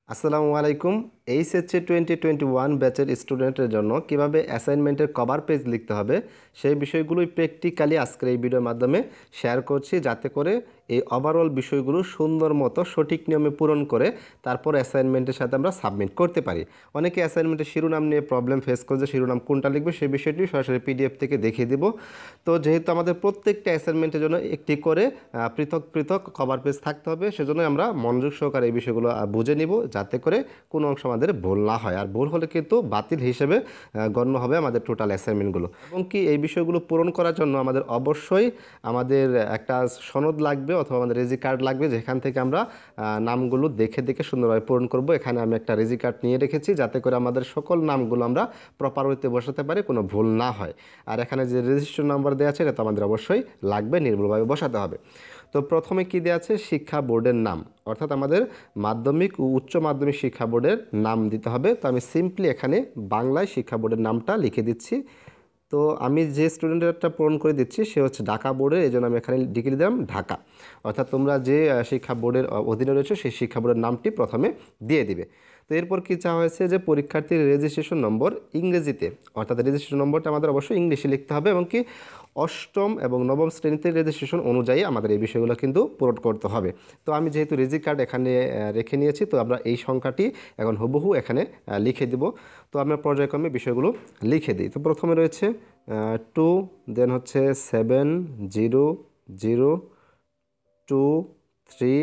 আসসালামু আলাইকুম। এইচএসসি 2021 ব্যাচের স্টুডেন্টের জন্য কিভাবে অ্যাসাইনমেন্টের কভার পেজ লিখতে হবে সেই বিষয়গুলোই প্র্যাকটিক্যালি আজকের এই ভিডিওর মাধ্যমে শেয়ার করছি, যাতে করে এই ওভারঅল বিষয়গুলো সুন্দর মতো সঠিক নিয়মে পূরণ করে তারপর অ্যাসাইনমেন্টের সাথে আমরা সাবমিট করতে পারি। অনেকে অ্যাসাইনমেন্টের শিরোনাম নিয়ে প্রবলেম ফেস করছে, শিরোনাম কোনটা লিখবে সেই বিষয়টি সরাসরি পিডিএফ থেকে দেখিয়ে দেব। তো যেহেতু আমাদের প্রত্যেকটা অ্যাসাইনমেন্টের জন্য একটি করে পৃথক পৃথক কভার পেজ থাকতে হবে, সেজন্য আমরা মনোযোগ সহকারে এই বিষয়গুলো বুঝে নিব, যাতে করে কোনো অংশ আমাদের ভুল না হয়। আর ভুল হলে কিন্তু বাতিল হিসেবে গণ্য হবে আমাদের টোটাল অ্যাসাইনমেন্টগুলো। এবং কি এই বিষয়গুলো পূরণ করার জন্য আমাদের অবশ্যই একটা সনদ লাগবে অথবা আমাদের রেজি কার্ড লাগবে, যেখান থেকে আমরা নামগুলো দেখে দেখে সুন্দরভাবে পূরণ করব। এখানে আমি একটা রেজি কার্ড নিয়ে রেখেছি, যাতে করে আমাদের সকল নামগুলো আমরা প্রপার ওয়েতে বসাতে পারি, কোনো ভুল না হয়। আর এখানে যে রেজিস্ট্রেশন নাম্বার দেওয়া আছে এটা তো আমাদের অবশ্যই লাগবে, নির্ভুলভাবে বসাতে হবে। তো প্রথমে কি দেওয়া আছে? শিক্ষা বোর্ডের নাম, অর্থাৎ আমাদের মাধ্যমিক ও উচ্চ মাধ্যমিক শিক্ষা বোর্ডের নাম দিতে হবে। তো আমি সিম্পলি এখানে বাংলায় শিক্ষা বোর্ডের নামটা লিখে দিচ্ছি। তো আমি যে স্টুডেন্টেরটা পূরণ করে দিচ্ছি সে হচ্ছে ঢাকা বোর্ডের, এই জন্য আমি এখানে লিখে দিলাম ঢাকা। অর্থাৎ তোমরা যে শিক্ষা বোর্ডের অধীনে রয়েছে সেই শিক্ষা বোর্ডের নামটি প্রথমে দিয়ে দিবে। তো এরপর কী চাওয়া হয়েছে যে পরীক্ষার্থীর রেজিস্ট্রেশন নম্বর ইংরেজিতে, অর্থাৎ রেজিস্ট্রেশন নম্বরটা আমাদের অবশ্যই ইংলিশে লিখতে হবে, এবং কি অষ্টম এবং নবম শ্রেণীতে রেজিস্ট্রেশন অনুযায়ী আমাদের এই বিষয়গুলো কিন্তু পূরণ করতে হবে। তো আমি যেহেতু রেজি কার্ড এখানে রেখে নিয়েছি, তো আমরা এই সংখ্যাটি এখন হুবহু এখানে লিখে দিব। তো আমরা পর্যায়ক্রমে বিষয়গুলো লিখে দিই। তো প্রথমে রয়েছে 2, দেন হচ্ছে 7 0 0 2 3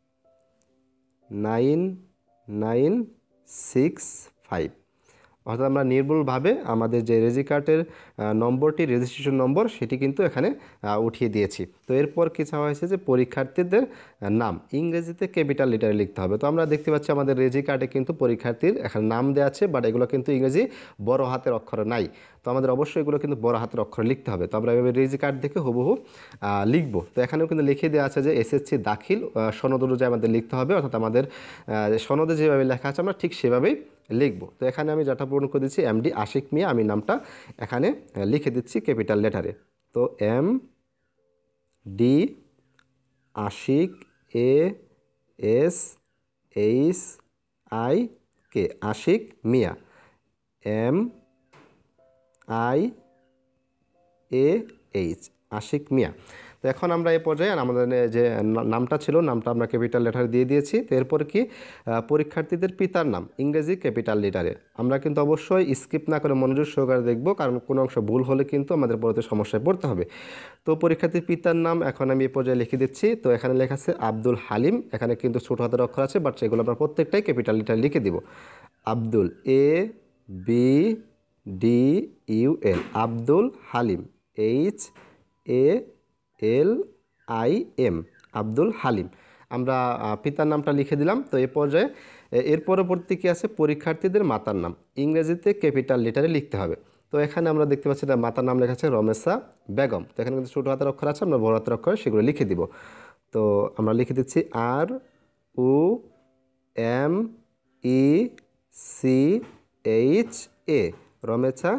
9 9 6 5। অর্থাৎ আমরা নির্ভুলভাবে আমাদের যে রেজি কার্ডের নম্বরটি রেজিস্ট্রেশন নম্বর সেটি কিন্তু এখানে উঠিয়ে দিয়েছি। তো এরপর কি চাওয়া হয়েছে যে পরীক্ষার্থীদের নাম ইংরেজিতে ক্যাপিটাল লেটারে লিখতে হবে। তো আমরা দেখতে পাচ্ছি আমাদের রেজি কার্ডে কিন্তু পরীক্ষার্থীর এখানে নাম দেওয়া আছে, বাট এগুলো কিন্তু ইংরেজি বড় হাতের অক্ষরে নাই। তো আমাদের অবশ্যই এগুলো কিন্তু বড় হাতের অক্ষরে লিখতে হবে। তো আমরা এভাবে রেজি কার্ড দেখে হুবহু লিখব। তো এখানেও কিন্তু লিখে দেওয়া আছে যে এসএসসি দাখিল সনদ অনুযায়ী আমাদের লিখতে হবে, অর্থাৎ আমাদের সনদে যেভাবে লেখা আছে আমরা ঠিক সেভাবেই লিখব। তো এখানে আমি যেটা পূরণ করে দিচ্ছি এমডি আশিক মিয়া, আমি নামটা এখানে লিখে দিচ্ছি ক্যাপিটাল লেটারে। তো MD Ashik, ASHIK, Ashik Miah, MIAH, Ashik Miah. তো এখন আমরা এই পর্যায়ে আমাদের যে নামটা ছিল নামটা আমরা ক্যাপিটাল লেটার দিয়ে দিয়েছি। তো এরপর কি পরীক্ষার্থীদের পিতার নাম ইংরেজি ক্যাপিটাল লেটারে। আমরা কিন্তু অবশ্যই স্কিপ না করে মনোযোগ সহকারে দেখব, কারণ কোনো অংশ ভুল হলে কিন্তু আমাদের পরবর্তী সমস্যায় পড়তে হবে। তো পরীক্ষার্থীর পিতার নাম এখন আমি এই পর্যায়ে লিখে দিচ্ছি। তো এখানে লেখা আছে আব্দুল হালিম, এখানে কিন্তু ছোট হাতের অক্ষর আছে, বাট সেগুলো আমরা প্রত্যেকটাই ক্যাপিটাল লেটার লিখে দিব। Abdul, ABDUL, Abdul Halim, HALIM, Abdul Halim. আমরা পিতার নামটা লিখে দিলাম। তো এ পর্যায়ে এর পরবর্তী কী আছে? পরীক্ষার্থীদের মাতার নাম ইংরেজিতে ক্যাপিটাল লেটারে লিখতে হবে। তো এখানে আমরা দেখতে পাচ্ছি যে মাতার নাম লেখা আছে রমেশা বেগম। তো এখানে কিন্তু ছোটো হাতের অক্ষর আছে, আমরা বড় হাতের অক্ষরে সেগুলো লিখে দিব। তো আমরা লিখে দিচ্ছি RUMECHA, রমেশা,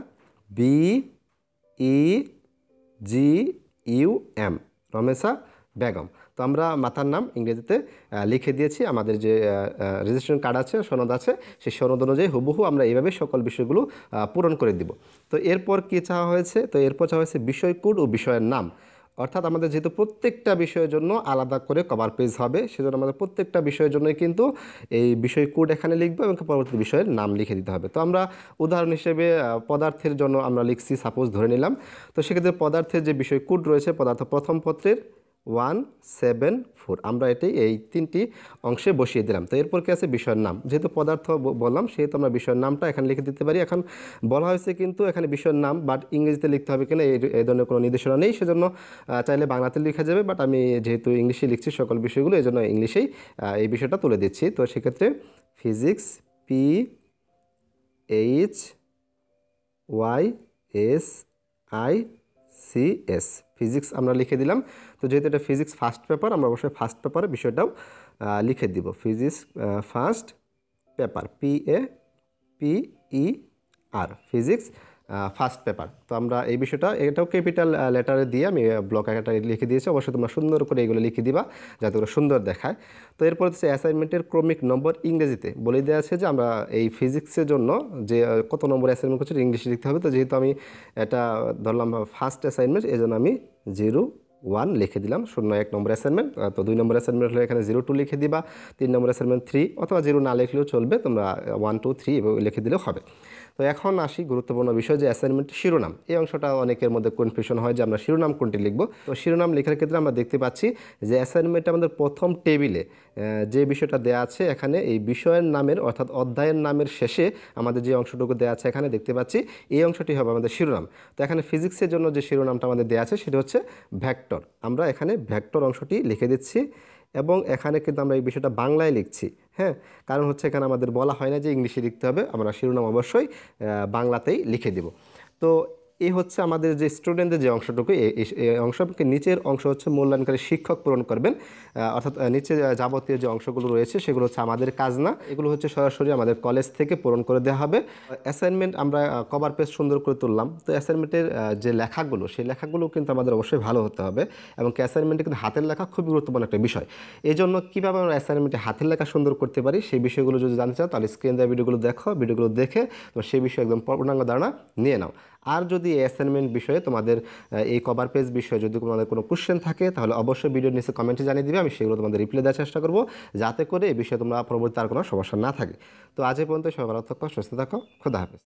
BEGUM, রমেশা বেগম। তো আমরা মাতার নাম ইংরেজিতে লিখে দিয়েছি। আমাদের যে রেজিস্ট্রেশন কার্ড আছে, সনদ আছে, সেই সনদ অনুযায়ী হুবহু আমরা এইভাবে সকল বিষয়গুলো পূরণ করে দিব। তো এরপর কী চাওয়া হয়েছে? তো এরপর চাওয়া হয়েছে বিষয় কোড ও বিষয়ের নাম। অর্থাৎ আমাদের যেহেতু প্রত্যেকটা বিষয়ের জন্য আলাদা করে কভার পেজ হবে, সেজন্য আমাদের প্রত্যেকটা বিষয়ের জন্যই কিন্তু এই বিষয় কোড এখানে লিখবো এবং পরবর্তী বিষয়ের নাম লিখে দিতে হবে। তো আমরা উদাহরণ হিসেবে পদার্থের জন্য আমরা লিখছি, সাপোজ ধরে নিলাম। তো সেক্ষেত্রে পদার্থের যে বিষয় কোড রয়েছে পদার্থ প্রথম পত্রের 174, আমরা এই তিনটি অংশে বসিয়ে দিলাম। তো এরপর কি আছে? বিষয়ের নাম। যেহেতু পদার্থ বললাম সেহেতু আমরা বিষয়ের নামটা এখানে লিখে দিতে পারি। এখন বলা হয়েছে কিন্তু এখানে বিষয়ের নাম, বাট ইংরেজিতে লিখতে হবে কিনা এই ধরনের কোনো নির্দেশনা নেই, সেজন্য চাইলে বাংলাতে লেখা যাবে, বাট আমি যেহেতু ইংলিশে লিখছি সকল বিষয়গুলো, এই জন্য ইংলিশেই এই বিষয়টা তুলে দিচ্ছি। তো সেক্ষেত্রে ফিজিক্স, PHYSICS, ফিজিক্স আমরা লিখে দিলাম। তো যেহেতু এটা ফিজিক্স ফার্স্ট পেপার, আমরা অবশ্যই ফার্স্ট পেপারে বিষয়টাও লিখে দিব। Physics first paper, PAPER, physics first paper. তো আমরা এই বিষয়টা এটাও ক্যাপিটাল লেটারে দিয়ে আমি ব্লক আকারে লিখে দিয়েছি। অবশ্যই তোমরা সুন্দর করে এগুলো লিখে দিবা যাতে করে সুন্দর দেখায়। তো এরপর হচ্ছে অ্যাসাইনমেন্টের ক্রমিক নম্বর ইংরেজিতে বলে দেওয়া আছে যে আমরা এই ফিজিক্সের জন্য যে কত নম্বর অ্যাসাইনমেন্ট করছি ইংলিশে লিখতে হবে। তো যেহেতু আমি এটা ধরলাম ফার্স্ট অ্যাসাইনমেন্ট, এই জন্য আমি 01 লিখে দিলাম। 01 নম্বর অ্যাসাইনমেন্ট। তো 2 নম্বর অ্যাসাইনমেন্ট হলে এখানে 02 লিখে দিবা, 3 নম্বর অ্যাসাইনমেন্ট 3 অথবা 0 না লিখলেও চলবে, তোমরা 1 2 3 এভাবে লিখে দিলেও হবে। তো এখন আসি গুরুত্বপূর্ণ বিষয় যে অ্যাসাইনমেন্টের শিরোনাম। এই অংশটা অনেকের মধ্যে কনফিউশন হয় যে আমরা শিরোনাম কোনটি লিখব। তো শিরোনাম লেখার ক্ষেত্রে আমরা দেখতে পাচ্ছি যে অ্যাসাইনমেন্টে আমাদের প্রথম টেবিলে যে বিষয়টা দেওয়া আছে এখানে এই বিষয়ের নামের অর্থাৎ অধ্যায়ের নামের শেষে আমাদের যে অংশটুকু দেওয়া আছে এখানে দেখতে পাচ্ছি এই অংশটি হবে আমাদের শিরোনাম। তো এখানে ফিজিক্সের জন্য যে শিরোনামটা আমাদের দেওয়া আছে সেটা হচ্ছে ভেক্টর। আমরা এখানে ভেক্টর অংশটি লিখে দিচ্ছি এবং এখানে কিন্তু আমরা এই বিষয়টা বাংলায় লিখছি। হ্যাঁ, কারণ হচ্ছে এখানে আমাদের বলা হয় না যে ইংলিশে লিখতে হবে, আমরা শিরোনাম অবশ্যই বাংলাতেই লিখে দেব। তো এই হচ্ছে আমাদের যে স্টুডেন্টদের যে অংশটুকু, এই অংশকে নিচের অংশ হচ্ছে মূল্যায়নকারী শিক্ষক পূরণ করবেন। অর্থাৎ নিচে যাবতীয় যে অংশগুলো রয়েছে সেগুলো হচ্ছে আমাদের কাজ না, এগুলো হচ্ছে সরাসরি আমাদের কলেজ থেকে পূরণ করে দেওয়া হবে। অ্যাসাইনমেন্ট আমরা কভার পেজ সুন্দর করে তুললাম। তো অ্যাসাইনমেন্টের যে লেখাগুলো সেই লেখাগুলো কিন্তু আমাদের অবশ্যই ভালো হতে হবে এবং অ্যাসাইনমেন্টে কিন্তু হাতের লেখা খুবই গুরুত্বপূর্ণ একটা বিষয়। এই জন্য কীভাবে আমরা অ্যাসাইনমেন্টে হাতের লেখা সুন্দর করতে পারি সেই বিষয়গুলো যদি জানতে চাও তাহলে স্ক্রিন দেওয়া ভিডিওগুলো দেখো, ভিডিওগুলো দেখে তোমার সেই বিষয়ে একদম পূর্ণাঙ্গ ধারণা নিয়ে নাও। আর যদি এই অ্যাসাইনমেন্ট বিষয়ে তোমাদের এই কভার পেজ বিষয়ে যদি তোমাদের কোনো কোশ্চেন থাকে তাহলে অবশ্যই ভিডিওর নিচে কমেন্টে জানিয়ে দিবে, আমি সেগুলো তোমাদের রিপ্লাই দেওয়ার চেষ্টা করবো যাতে করে এই বিষয়ে তোমরা পরবর্তী আর কোনো সমস্যা না থাকে। তো আজ এই পর্যন্ত সবাই ভালো থাকো, সুস্থ থাকো, খোদা হাফেজ।